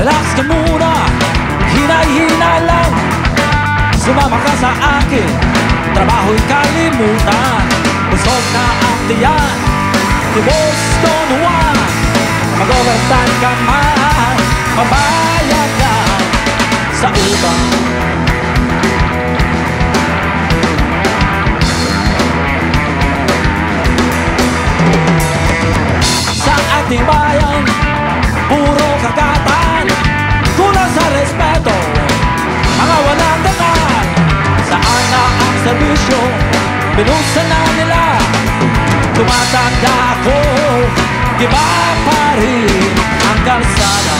Relax ka muna, hinay-hinay lang. Sumama ka sa akin, trabaho'y kalimutan. Busog na ang tiyan, tibos donuan. Mag-overtime ka man, mabayad ka sa utang. Sa ating bayan, puro kagatan, kulang sa respeto, mga walang dangal. Saan na ang serbisyo, binusan na nila. Tumatanda ako, iba pa rin ang kalsada.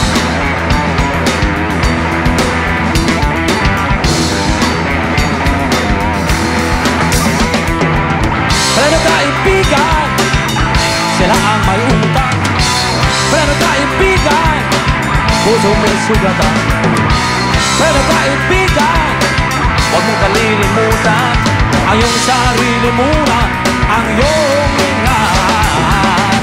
Pero kaibigan, sila ang may utang. Pero kaibigan, puso may sugatan. Pero kaibigan, huwag mong kalilimutan ang iyong sarili muna, ang iyong ingat.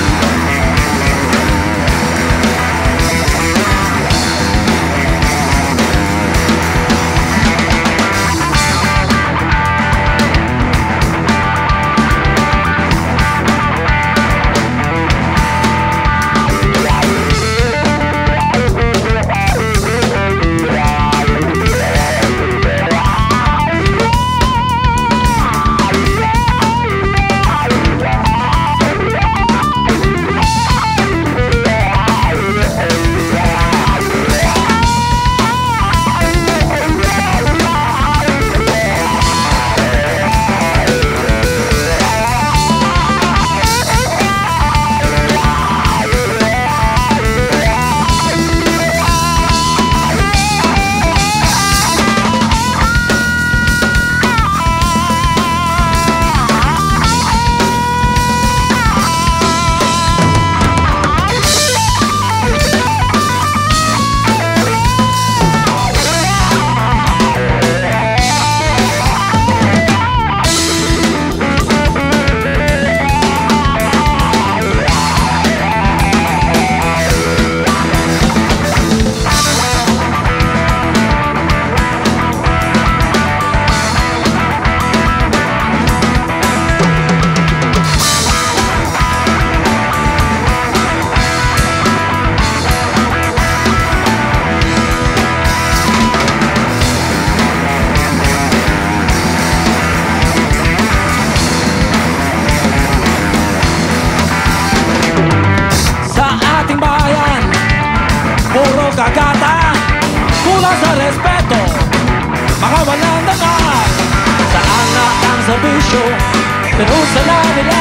Kagatan, kulang sa respeto, mga walang dangal. Saan na ang serbisyo, pinusan na nila.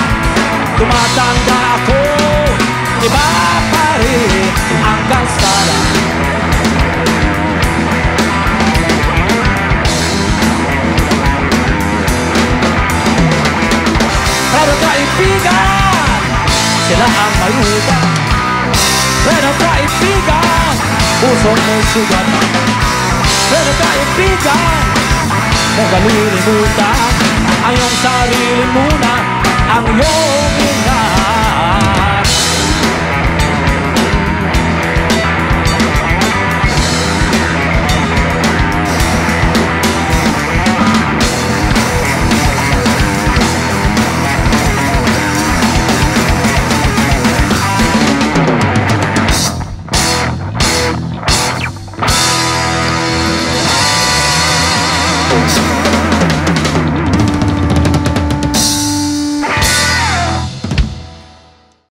Tumatanda ako, iba pa rin ang kalsada. Pero kaibigan, sila ang may utang. Pero kaibigan, pusong may sugat. Pero kaibigan, huwag kalilimutan ang iyong sarili muna, ang iyong ingat.